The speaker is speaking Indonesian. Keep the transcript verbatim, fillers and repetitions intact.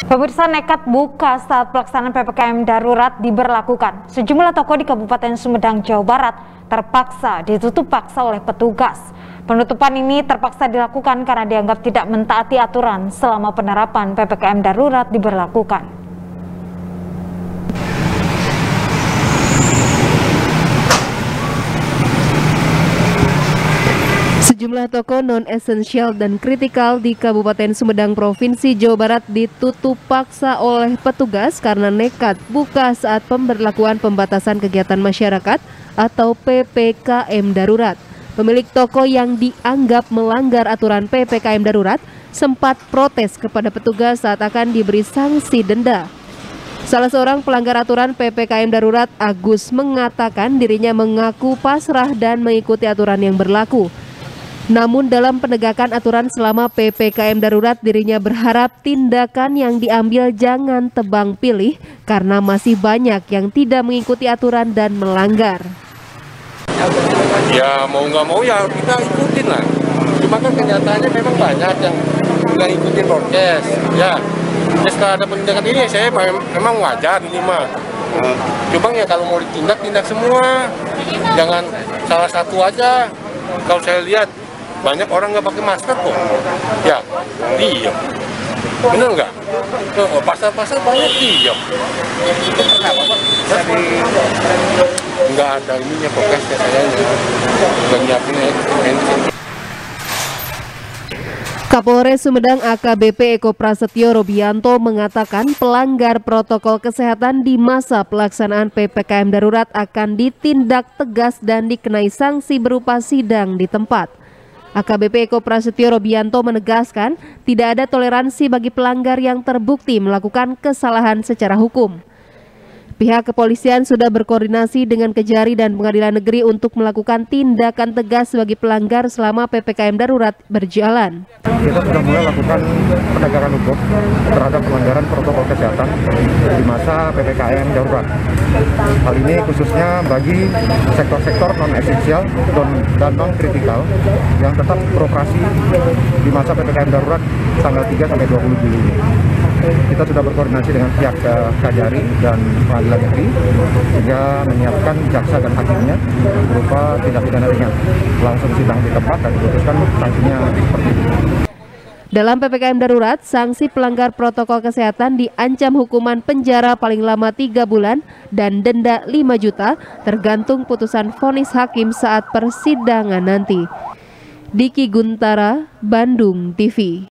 Pemirsa, nekat buka saat pelaksanaan P P K M darurat diberlakukan. Sejumlah toko di Kabupaten Sumedang, Jawa Barat terpaksa ditutup paksa oleh petugas. Penutupan ini terpaksa dilakukan karena dianggap tidak mentaati aturan selama penerapan P P K M darurat diberlakukan. Sejumlah toko non-esensial dan kritikal di Kabupaten Sumedang, Provinsi Jawa Barat ditutup paksa oleh petugas karena nekat buka saat pemberlakuan pembatasan kegiatan masyarakat atau P P K M darurat. Pemilik toko yang dianggap melanggar aturan P P K M darurat sempat protes kepada petugas saat akan diberi sanksi denda. Salah seorang pelanggar aturan P P K M darurat, Agus, mengatakan dirinya mengaku pasrah dan mengikuti aturan yang berlaku. Namun dalam penegakan aturan selama P P K M darurat, dirinya berharap tindakan yang diambil jangan tebang pilih karena masih banyak yang tidak mengikuti aturan dan melanggar. Ya mau nggak mau ya kita ikutin lah. Cuma kan kenyataannya memang banyak yang nggak ikutin prokes. Ya, setelah ada penindakan ini saya memang wajar ini mah. Cuma ya kalau mau ditindak, tindak semua. Jangan salah satu aja. Kalau saya lihat banyak orang nggak pakai masker kok. Ya, diam. Bener nggak? Pasar-pasar banyak diam. Nggak ada ininya prokesnya saya nggak nyiapin bensin. Kapolres Sumedang A K B P Eko Prasetyo Robianto mengatakan pelanggar protokol kesehatan di masa pelaksanaan P P K M darurat akan ditindak tegas dan dikenai sanksi berupa sidang di tempat. A K B P Eko Prasetyo Robianto menegaskan tidak ada toleransi bagi pelanggar yang terbukti melakukan kesalahan secara hukum. Pihak kepolisian sudah berkoordinasi dengan Kejari dan Pengadilan Negeri untuk melakukan tindakan tegas bagi pelanggar selama P P K M darurat berjalan. Kita sudah mulai lakukan penegakan hukum terhadap pelanggaran protokol kesehatan di masa P P K M darurat. Hal ini khususnya bagi sektor-sektor non-esensial dan non-kritikal yang tetap beroperasi di masa P P K M darurat tanggal tiga sampai dua puluh Juli ini. Kita sudah berkoordinasi dengan pihak Kejari dan Pengadilan Negeri sehingga menyiapkan jaksa dan hakimnya berupa tindak pidana ringan. Langsung sidang di tempat dan diputuskan sanksinya seperti itu. Dalam P P K M darurat, sanksi pelanggar protokol kesehatan diancam hukuman penjara paling lama tiga bulan dan denda lima juta tergantung putusan vonis hakim saat persidangan nanti. Diki Guntara, Bandung T V.